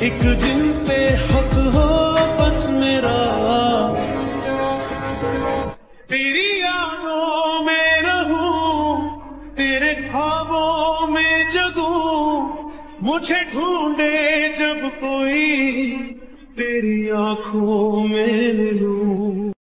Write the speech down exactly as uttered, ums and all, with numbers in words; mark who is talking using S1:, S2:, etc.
S1: एक जिन पे हक हो बस मेरा, तेरी यादों में रहूं, तेरे ख्वाबों में जगूं, मुझे ढूंढे जब कोई तेरी आंखों में मिलूं।